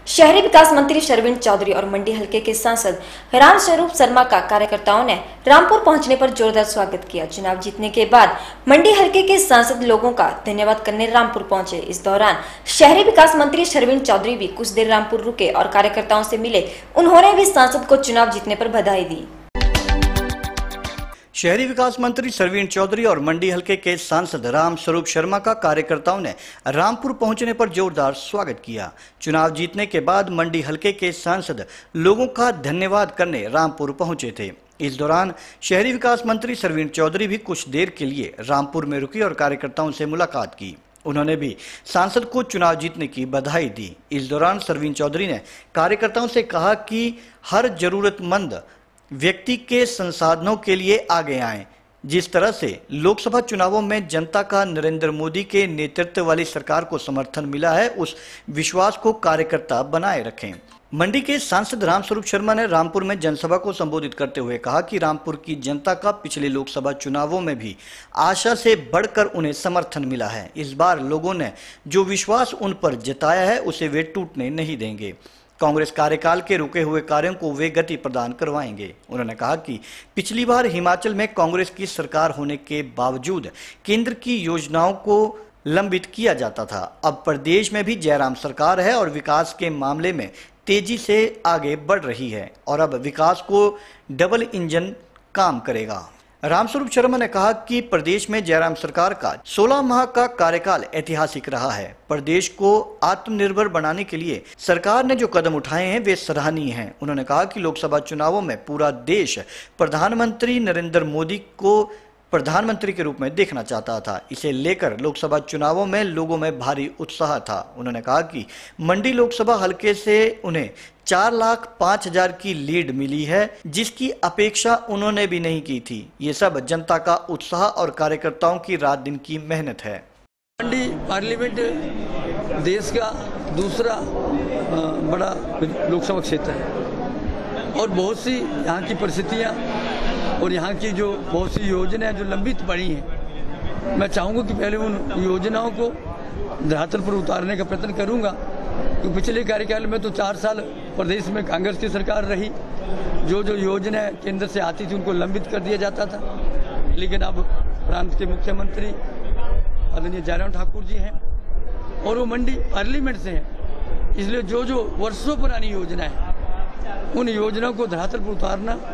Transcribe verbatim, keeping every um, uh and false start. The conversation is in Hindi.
शहरी विकास मंत्री शर्विन चौधरी और मंडी हलके के सांसद रामस्वरूप शर्मा का कार्यकर्ताओं ने रामपुर पहुंचने पर जोरदार स्वागत किया। चुनाव जीतने के बाद मंडी हलके के सांसद लोगों का धन्यवाद करने रामपुर पहुंचे। इस दौरान शहरी विकास मंत्री शर्विन चौधरी भी कुछ देर रामपुर रुके और कार्यकर्ताओं से मिले। उन्होंने भी सांसद को चुनाव जीतने पर बधाई दी। शहरी विकास मंत्री शर्विन चौधरी और मंडी हलके के सांसद रामस्वरूप शर्मा का कार्यकर्ताओं ने रामपुर पहुंचने पर जोरदार स्वागत किया। चुनाव जीतने के बाद मंडी हलके के सांसद लोगों का धन्यवाद करने रामपुर पहुंचे थे। इस दौरान शहरी विकास मंत्री शर्विन चौधरी भी कुछ देर के लिए रामपुर में रुकी और कार्यकर्ताओं से मुलाकात की। उन्होंने भी सांसद को चुनाव जीतने की बधाई दी। इस दौरान शर्विन चौधरी ने कार्यकर्ताओं से कहा कि हर जरूरतमंद व्यक्ति के संसाधनों के लिए आगे आएं। जिस तरह से लोकसभा चुनावों में जनता का नरेंद्र मोदी के नेतृत्व वाली सरकार को समर्थन मिला है, उस विश्वास को कार्यकर्ता बनाए रखें। मंडी के सांसद रामस्वरूप शर्मा ने रामपुर में जनसभा को संबोधित करते हुए कहा कि रामपुर की जनता का पिछले लोकसभा चुनावों में भी आशा से बढ़कर उन्हें समर्थन मिला है। इस बार लोगों ने जो विश्वास उन पर जताया है उसे वे टूटने नहीं देंगे। कांग्रेस कार्यकाल के रुके हुए कार्यों को वे गति प्रदान करवाएंगे। उन्होंने कहा कि पिछली बार हिमाचल में कांग्रेस की सरकार होने के बावजूद केंद्र की योजनाओं को लंबित किया जाता था। अब प्रदेश में भी जयराम सरकार है और विकास के मामले में तेजी से आगे बढ़ रही है और अब विकास को डबल इंजन काम करेगा। रामस्वरूप शर्मा ने कहा कि प्रदेश में जयराम सरकार का सोलह माह का कार्यकाल ऐतिहासिक रहा है। प्रदेश को आत्मनिर्भर बनाने के लिए सरकार ने जो कदम उठाए हैं वे सराहनीय हैं। उन्होंने कहा कि लोकसभा चुनावों में पूरा देश प्रधानमंत्री नरेंद्र मोदी को प्रधानमंत्री के रूप में देखना चाहता था। इसे लेकर लोकसभा चुनावों में लोगों में भारी उत्साह था। उन्होंने कहा कि मंडी लोकसभा हलके से उन्हें चार लाख पांच हजार की लीड मिली है, जिसकी अपेक्षा उन्होंने भी नहीं की थी। ये सब जनता का उत्साह और कार्यकर्ताओं की रात दिन की मेहनत है। मंडी पार्लियामेंट देश का दूसरा बड़ा लोकसभा क्षेत्र है और बहुत सी यहाँ की परिस्थितियाँ और यहाँ की जो बहुत सी योजनाएं जो लंबित पड़ी हैं, मैं चाहूँगा कि पहले उन योजनाओं को धरातल पर उतारने का प्रयत्न करूँगा। तो पिछले कार्यकाल में तो चार साल प्रदेश में कांग्रेस की सरकार रही, जो जो योजनाएं केंद्र से आती थी उनको लंबित कर दिया जाता था। लेकिन अब प्रांत के मुख्यमंत्री आदरणीय जयराम ठाकुर जी हैं और वो मंडी पार्लियामेंट से हैं, इसलिए जो जो वर्षों पुरानी योजना है उन योजनाओं को धरातल पर उतारना